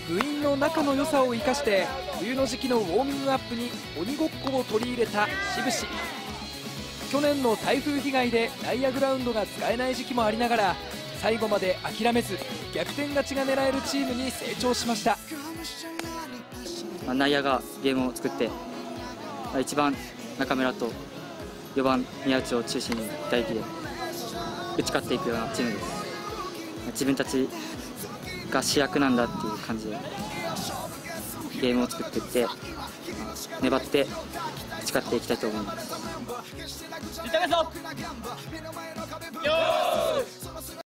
部員の仲の良さを生かして冬の時期のウォーミングアップに鬼ごっこを取り入れた志布志。去年の台風被害で内野グラウンドが使えない時期もありながら、最後まで諦めず逆転勝ちが狙えるチームに成長しました。 内野がゲームを作って、1番中村と4番宮内を中心に打撃で打ち勝っていくようなチームです。自分たちが主役なんだっていう感じでゲームを作っていって、粘って打ち勝っていきたいと思います。